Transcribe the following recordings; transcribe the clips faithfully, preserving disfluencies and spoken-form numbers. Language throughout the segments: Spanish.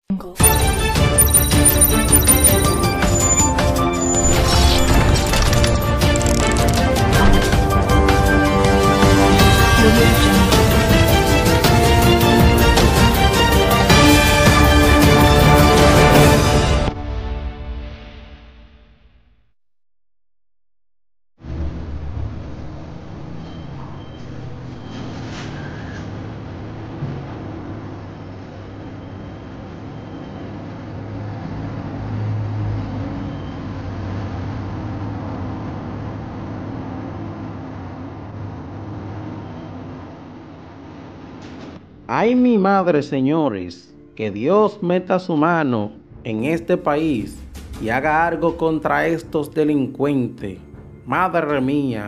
Ay, mi madre, señores, que Dios meta su mano en este país y haga algo contra estos delincuentes. Madre mía,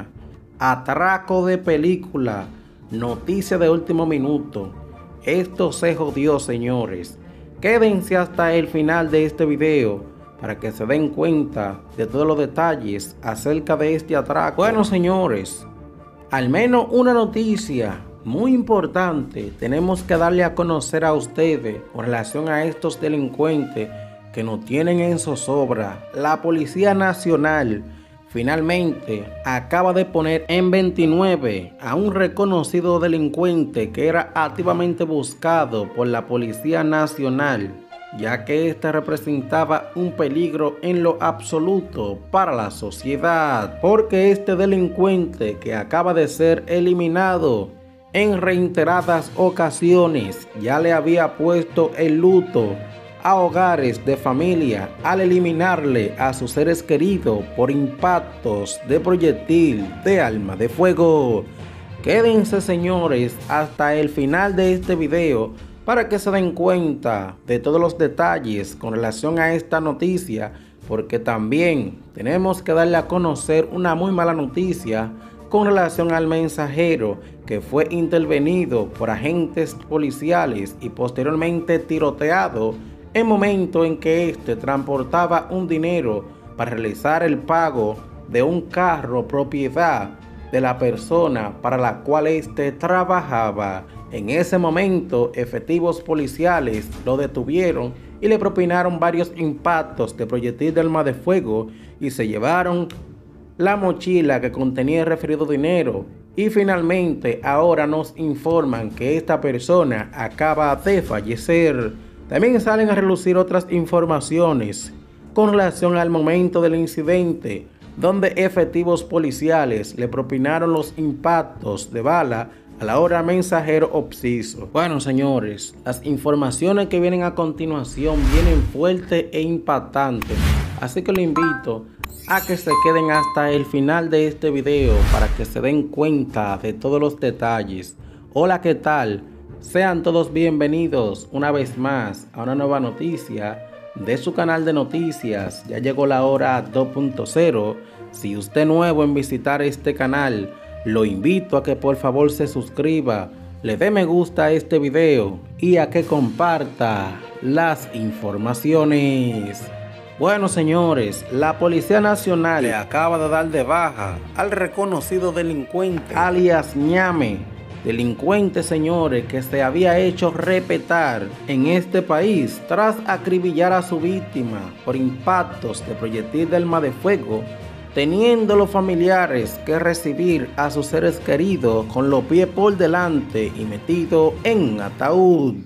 atraco de película, noticia de último minuto. Esto se jodió, señores. Quédense hasta el final de este video para que se den cuenta de todos los detalles acerca de este atraco. Bueno, señores, al menos una noticia muy importante tenemos que darle a conocer a ustedes con relación a estos delincuentes que nos tienen en zozobra. La Policía Nacional finalmente acaba de poner en veintinueve a un reconocido delincuente que era activamente buscado por la Policía Nacional, ya que éste representaba un peligro en lo absoluto para la sociedad, porque este delincuente, que acaba de ser eliminado en reiteradas ocasiones, ya le había puesto el luto a hogares de familia al eliminarle a sus seres queridos por impactos de proyectil de arma de fuego. Quédense, señores, hasta el final de este video para que se den cuenta de todos los detalles con relación a esta noticia, porque también tenemos que darle a conocer una muy mala noticia con relación al mensajero que fue intervenido por agentes policiales y posteriormente tiroteado en momento en que éste transportaba un dinero para realizar el pago de un carro propiedad de la persona para la cual éste trabajaba. En ese momento, efectivos policiales lo detuvieron y le propinaron varios impactos de proyectil de arma de fuego y se llevaron la mochila que contenía el referido dinero. Y finalmente ahora nos informan que esta persona acaba de fallecer. También salen a relucir otras informaciones con relación al momento del incidente, donde efectivos policiales le propinaron los impactos de bala a la hora mensajero obsiso. Bueno, señores, las informaciones que vienen a continuación vienen fuertes e impactantes, así que lo invito a que se queden hasta el final de este video para que se den cuenta de todos los detalles. Hola, ¿qué tal? Sean todos bienvenidos una vez más a una nueva noticia de su canal de noticias. Ya llegó la hora dos punto cero. Si usted es nuevo en visitar este canal, lo invito a que por favor se suscriba, le dé me gusta a este video y a que comparta las informaciones. Bueno, señores, la Policía Nacional le acaba de dar de baja al reconocido delincuente alias Ñame, delincuente, señores, que se había hecho respetar en este país tras acribillar a su víctima por impactos de proyectil de arma de fuego, teniendo los familiares que recibir a sus seres queridos con los pies por delante y metido en ataúd.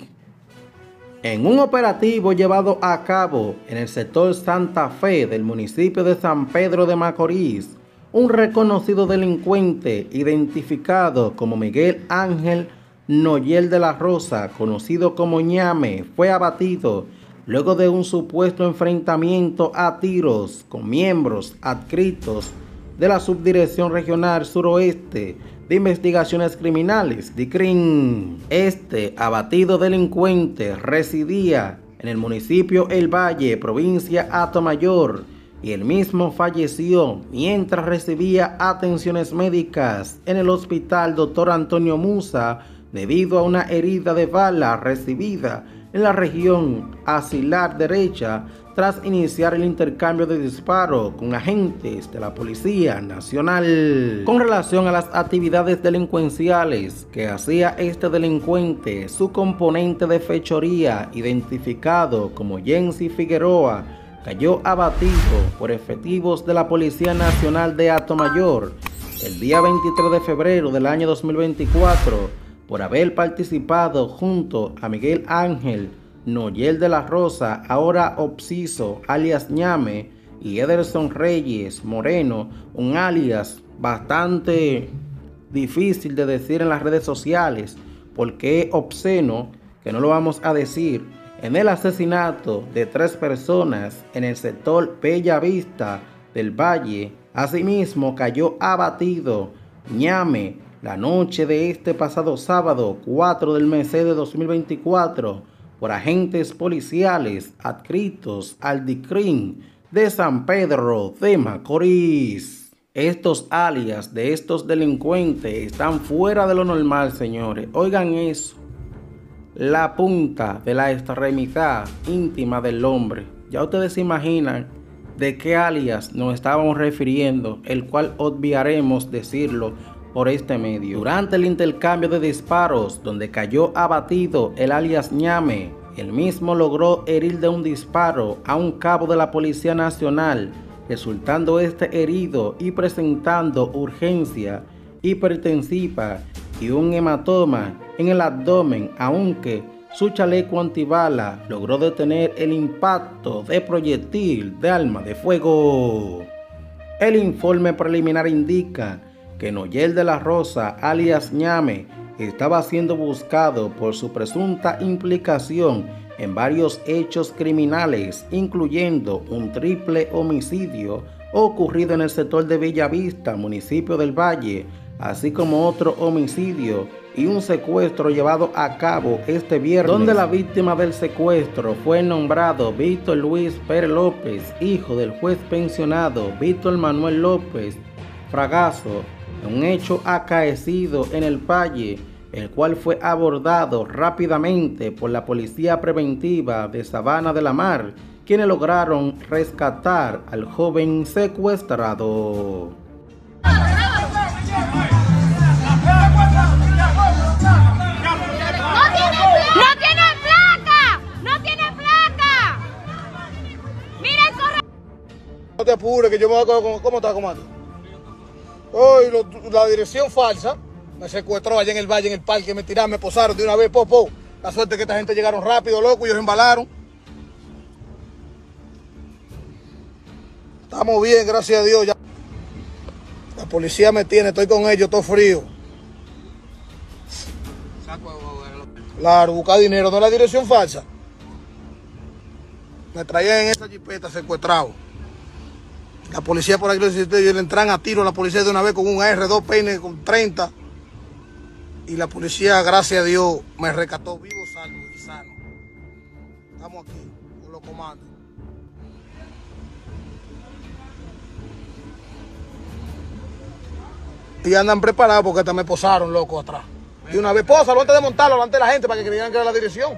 En un operativo llevado a cabo en el sector Santa Fe del municipio de San Pedro de Macorís, un reconocido delincuente identificado como Miguel Ángel Noyel de la Rosa, conocido como Ñame, fue abatido luego de un supuesto enfrentamiento a tiros con miembros adscritos de la Subdirección Regional Suroeste de Investigaciones Criminales, DICRIM. Este abatido delincuente residía en el municipio El Valle, provincia Atomayor, y el mismo falleció mientras recibía atenciones médicas en el hospital Doctor Antonio Musa debido a una herida de bala recibida en la región Asilar Derecha tras iniciar el intercambio de disparos con agentes de la Policía Nacional. Con relación a las actividades delincuenciales que hacía este delincuente, su componente de fechoría, identificado como Jensi Figueroa, cayó abatido por efectivos de la Policía Nacional de Atomayor el día veintitrés de febrero del año dos mil veinticuatro por haber participado junto a Miguel Ángel Noyel de la Rosa, ahora Obsiso, alias Ñame, y Ederson Reyes Moreno, un alias bastante difícil de decir en las redes sociales porque es obsceno, que no lo vamos a decir, en el asesinato de tres personas en el sector Bella Vista del Valle. Asimismo cayó abatido Ñame la noche de este pasado sábado cuatro del mes de dos mil veinticuatro por agentes policiales adscritos al D I C R I M de San Pedro de Macorís. Estos alias de estos delincuentes están fuera de lo normal, señores. Oigan eso. La punta de la extremidad íntima del hombre. Ya ustedes se imaginan de qué alias nos estábamos refiriendo, el cual obviaremos decirlo por este medio. Durante el intercambio de disparos, donde cayó abatido el alias Ñame, el mismo logró herir de un disparo a un cabo de la Policía Nacional, resultando este herido y presentando urgencia hipertensiva y un hematoma en el abdomen, aunque su chaleco antibala logró detener el impacto de proyectil de arma de fuego. El informe preliminar indica que Noyel de la Rosa, alias Ñame, estaba siendo buscado por su presunta implicación en varios hechos criminales, incluyendo un triple homicidio ocurrido en el sector de Bellavista, municipio del Valle, así como otro homicidio y un secuestro llevado a cabo este viernes, donde la víctima del secuestro fue nombrado Víctor Luis Pérez López, hijo del juez pensionado Víctor Manuel López Fragasso, un hecho acaecido en el Valle, el cual fue abordado rápidamente por la Policía Preventiva de Sabana de la Mar, quienes lograron rescatar al joven secuestrado. No te apures, que yo me voy a coger con... ¿Cómo está, comando? Hoy la dirección falsa me secuestró allá en el valle, en el parque, me tiraron, me posaron de una vez, po, po. La suerte es que esta gente llegaron rápido, loco, y ellos embalaron. Estamos bien, gracias a Dios. Ya. La policía me tiene, estoy con ellos, todo frío. Claro, buscar dinero, no es la dirección falsa. Me traían en esa jipeta secuestrado. La policía por aquí le entran a tiro a la policía de una vez con un R, dos peines con treinta. Y la policía, gracias a Dios, me rescató vivo, salvo y sano. Estamos aquí con los comandos. Y andan preparados porque hasta me posaron, loco, atrás. Y una vez, pósalo antes de montarlo, delante de la gente, para que creyeran que era la dirección.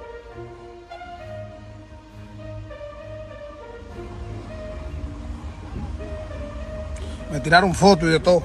Me tiraron fotos y de todo.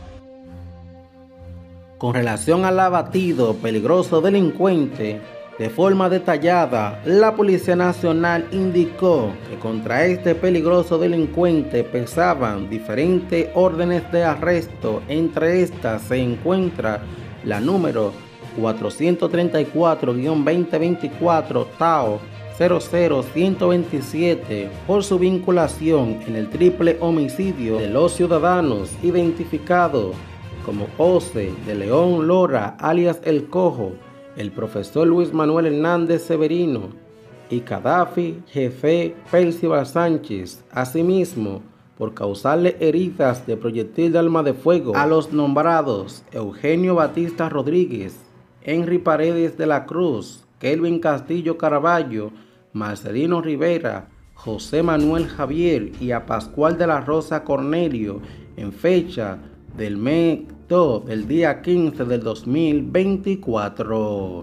Con relación al abatido peligroso delincuente, de forma detallada, la Policía Nacional indicó que contra este peligroso delincuente pesaban diferentes órdenes de arresto. Entre estas se encuentra la número cuatrocientos treinta y cuatro guion veinte veinticuatro T A O cero cero ciento veintisiete por su vinculación en el triple homicidio de los ciudadanos identificados como José de León Lora, alias El Cojo, el profesor Luis Manuel Hernández Severino y Gaddafi Jefe Percival Sánchez. Asimismo, por causarle heridas de proyectil de arma de fuego a los nombrados Eugenio Batista Rodríguez, Henry Paredes de la Cruz, Kelvin Castillo Caraballo, Marcelino Rivera, José Manuel Javier y a Pascual de la Rosa Cornelio en fecha del mes dos del día quince del dos mil veinticuatro.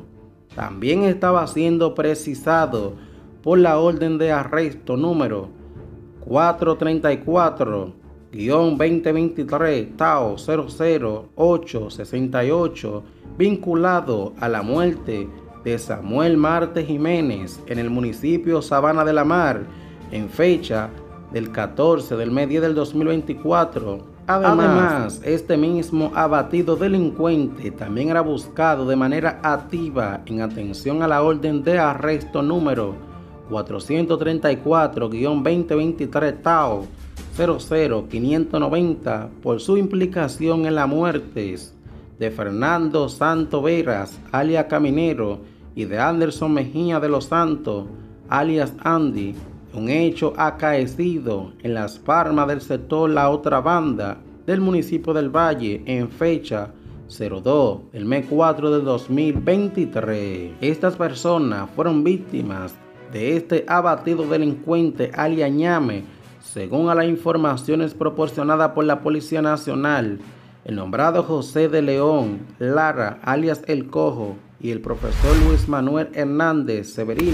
también estaba siendo precisado por la orden de arresto número cuatrocientos treinta y cuatro guión veinte veintitrés Tao cero cero ocho sesenta y ocho, vinculado a la muerte de Samuel Marte Jiménez en el municipio Sabana de la Mar en fecha del catorce del mes diez del dos mil veinticuatro. Además, Además, este mismo abatido delincuente también era buscado de manera activa en atención a la orden de arresto número cuatrocientos treinta y cuatro guión veinte veintitrés Tao cero cero quinientos noventa por su implicación en las muertes de Fernando Santo Veras, alias Caminero, y de Anderson Mejía de los Santos, alias Andy, un hecho acaecido en Las Palmas del sector La Otra Banda del municipio del Valle en fecha cero dos del mes cuatro del dos mil veintitrés. Estas personas fueron víctimas de este abatido delincuente alias Ñame, según a las informaciones proporcionadas por la Policía Nacional. El nombrado José de León Lara, alias El Cojo, y el profesor Luis Manuel Hernández Severino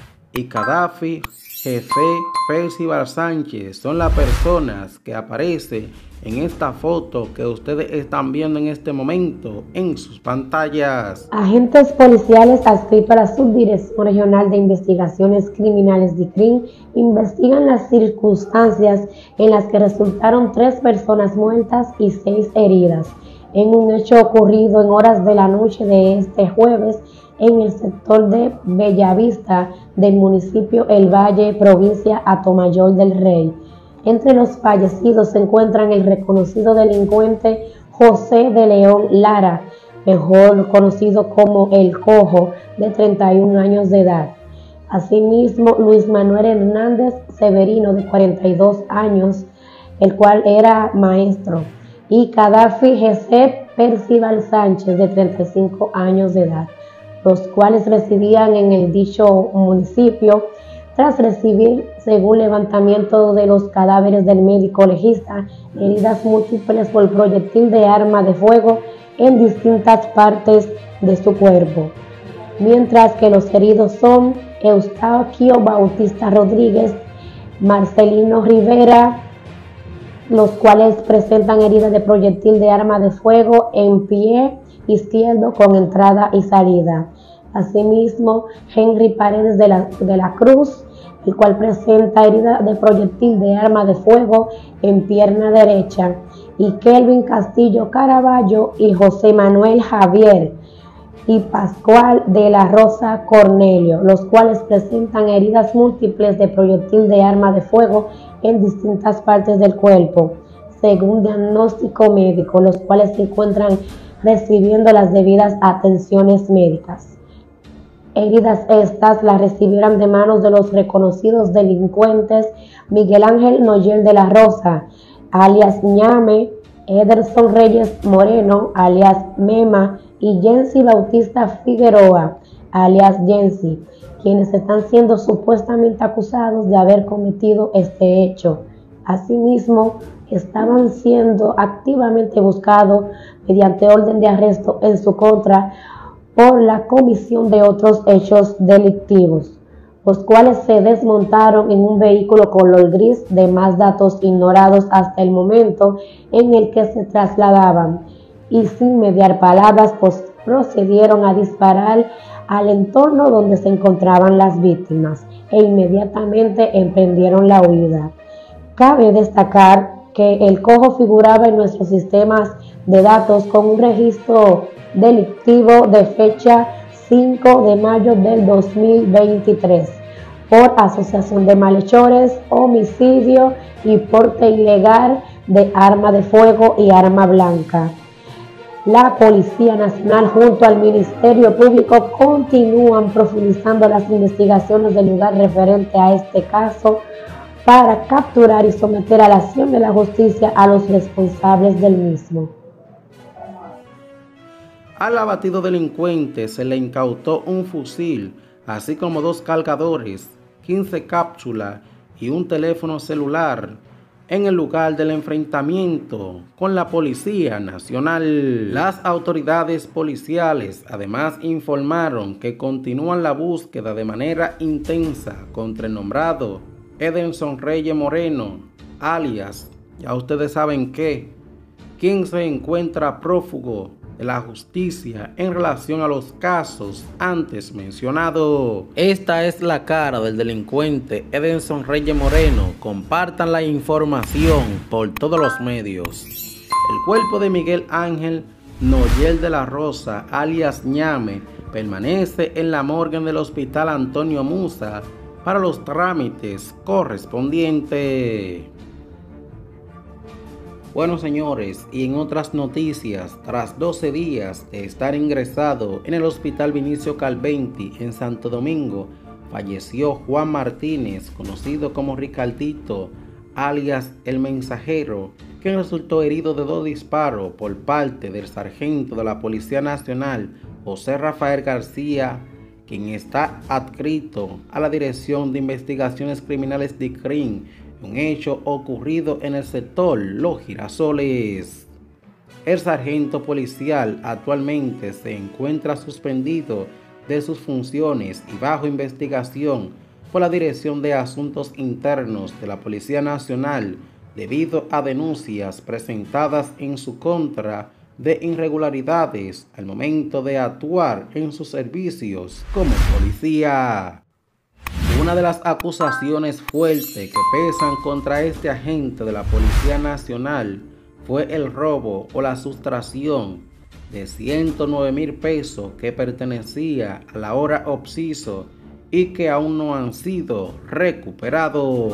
y Gaddafi Jefe Percival Sánchez son las personas que aparecen en esta foto que ustedes están viendo en este momento en sus pantallas. Agentes policiales adscritos a la Subdirección Regional de Investigaciones Criminales de C R I M investigan las circunstancias en las que resultaron tres personas muertas y seis heridas en un hecho ocurrido en horas de la noche de este jueves en el sector de Bellavista del municipio El Valle, provincia Atomayor del Rey. Entre los fallecidos se encuentran el reconocido delincuente José de León Lara, mejor conocido como El Cojo, de treinta y un años de edad. Asimismo, Luis Manuel Hernández Severino, de cuarenta y dos años, el cual era maestro, y Gaddafi Jefe Percival Sánchez, de treinta y cinco años de edad, los cuales residían en el dicho municipio tras recibir, según levantamiento de los cadáveres del médico legista, heridas múltiples por proyectil de arma de fuego en distintas partes de su cuerpo, mientras que los heridos son Eustaquio Bautista Rodríguez, Marcelino Rivera, los cuales presentan heridas de proyectil de arma de fuego en pie izquierdo con entrada y salida. Asimismo, Henry Paredes de la, de la Cruz, el cual presenta herida de proyectil de arma de fuego en pierna derecha, y Kelvin Castillo Caraballo y José Manuel Javier y Pascual de la Rosa Cornelio, los cuales presentan heridas múltiples de proyectil de arma de fuego en distintas partes del cuerpo, según diagnóstico médico, los cuales se encuentran recibiendo las debidas atenciones médicas. Heridas estas las recibieron de manos de los reconocidos delincuentes Miguel Ángel Noyel de la Rosa, alias Ñame, Ederson Reyes Moreno, alias Mema, y Jensi Bautista Figueroa, alias Jensi, quienes están siendo supuestamente acusados de haber cometido este hecho. Asimismo, estaban siendo activamente buscados mediante orden de arresto en su contra por la comisión de otros hechos delictivos, los cuales se desmontaron en un vehículo color gris de más datos ignorados hasta el momento en el que se trasladaban, y sin mediar palabras pues procedieron a disparar al entorno donde se encontraban las víctimas e inmediatamente emprendieron la huida. Cabe destacar que El Cojo figuraba en nuestros sistemas de datos con un registro delictivo de fecha cinco de mayo del dos mil veintitrés por asociación de malhechores, homicidio y porte ilegal de arma de fuego y arma blanca. La Policía Nacional junto al Ministerio Público continúan profundizando las investigaciones del lugar referente a este caso para capturar y someter a la acción de la justicia a los responsables del mismo. Al abatido delincuente se le incautó un fusil, así como dos cargadores, quince cápsulas y un teléfono celular. en el lugar del enfrentamiento con la Policía Nacional. Las autoridades policiales además informaron que continúan la búsqueda de manera intensa contra el nombrado Edenson Reyes Moreno, alias, ya ustedes saben qué, quien se encuentra prófugo de la justicia en relación a los casos antes mencionados. Esta es la cara del delincuente Edenson Reyes Moreno. Compartan la información por todos los medios. El cuerpo de Miguel Ángel Noyel de la Rosa, alias Ñame, permanece en la morgue del Hospital Antonio Musa para los trámites correspondientes. Bueno, señores, y en otras noticias, tras doce días de estar ingresado en el Hospital Vinicio Calventi en Santo Domingo, falleció Juan Martínez, conocido como Ricardito, alias El Mensajero, quien resultó herido de dos disparos por parte del sargento de la Policía Nacional, José Rafael García, quien está adscrito a la Dirección de Investigaciones Criminales de C R I M, un hecho ocurrido en el sector Los Girasoles. El sargento policial actualmente se encuentra suspendido de sus funciones y bajo investigación por la Dirección de Asuntos Internos de la Policía Nacional debido a denuncias presentadas en su contra de irregularidades al momento de actuar en sus servicios como policía. Una de las acusaciones fuertes que pesan contra este agente de la Policía Nacional fue el robo o la sustracción de ciento nueve mil pesos que pertenecía a la hora Obsiso y que aún no han sido recuperados.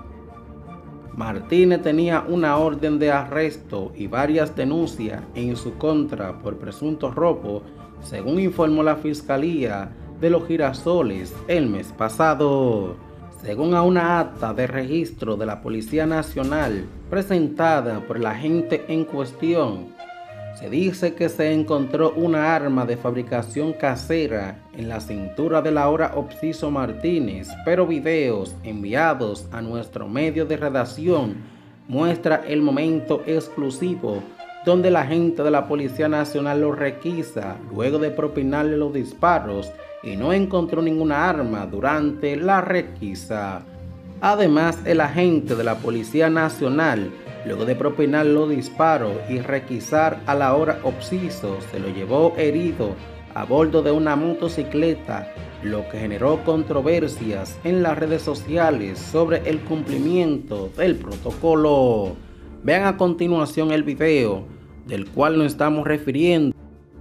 Martínez tenía una orden de arresto y varias denuncias en su contra por presunto robo, según informó la Fiscalía de Los Girasoles el mes pasado. Según a una acta de registro de la Policía Nacional presentada por el agente en cuestión, se dice que se encontró una arma de fabricación casera en la cintura de la hora Obsiso Martínez, pero videos enviados a nuestro medio de redacción muestra el momento exclusivo donde el agente de la Policía Nacional lo requisa luego de propinarle los disparos y no encontró ninguna arma durante la requisa. Además, el agente de la Policía Nacional, luego de propinar los disparos y requisar a la hora Obsiso, se lo llevó herido a bordo de una motocicleta, lo que generó controversias en las redes sociales sobre el cumplimiento del protocolo. Vean a continuación el video del cual nos estamos refiriendo.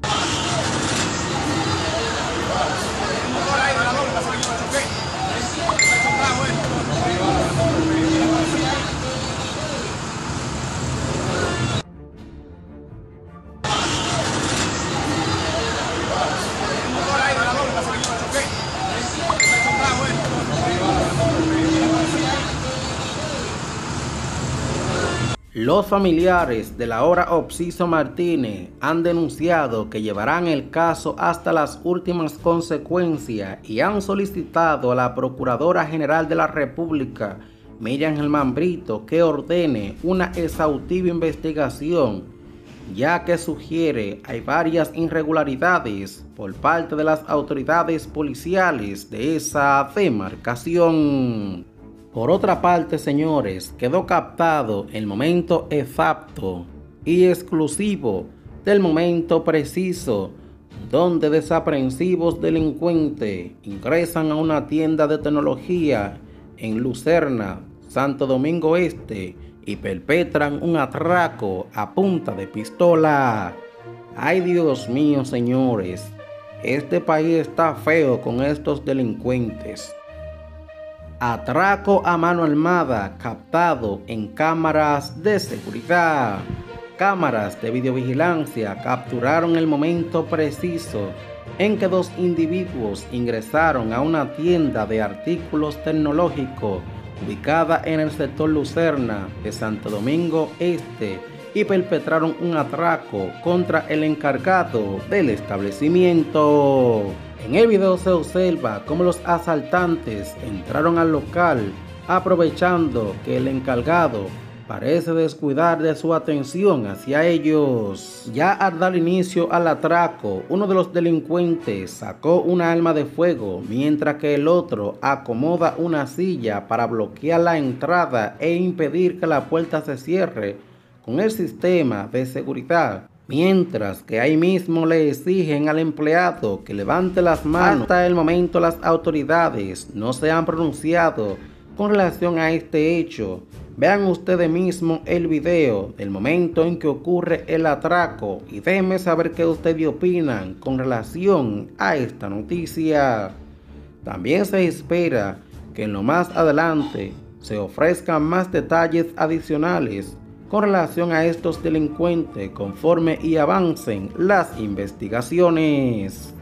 Los familiares de la hora Obsiso Martínez han denunciado que llevarán el caso hasta las últimas consecuencias y han solicitado a la Procuradora General de la República, Miriam Germán Brito, que ordene una exhaustiva investigación, ya que sugiere hay varias irregularidades por parte de las autoridades policiales de esa demarcación. Por otra parte, señores, quedó captado el momento exacto y exclusivo del momento preciso donde desaprensivos delincuentes ingresan a una tienda de tecnología en Lucerna, Santo Domingo Este, y perpetran un atraco a punta de pistola. Ay, Dios mío, señores, este país está feo con estos delincuentes. Atraco a mano armada captado en cámaras de seguridad. Cámaras de videovigilancia capturaron el momento preciso en que dos individuos ingresaron a una tienda de artículos tecnológicos ubicada en el sector Lucerna de Santo Domingo Este y perpetraron un atraco contra el encargado del establecimiento. En el video se observa cómo los asaltantes entraron al local aprovechando que el encargado parece descuidar de su atención hacia ellos. Ya al dar inicio al atraco, uno de los delincuentes sacó una arma de fuego, mientras que el otro acomoda una silla para bloquear la entrada e impedir que la puerta se cierre con el sistema de seguridad. Mientras que ahí mismo le exigen al empleado que levante las manos. Hasta el momento las autoridades no se han pronunciado con relación a este hecho. Vean ustedes mismos el video del momento en que ocurre el atraco y déjenme saber qué ustedes opinan con relación a esta noticia. También se espera que en lo más adelante se ofrezcan más detalles adicionales con relación a estos delincuentes conforme y avancen las investigaciones.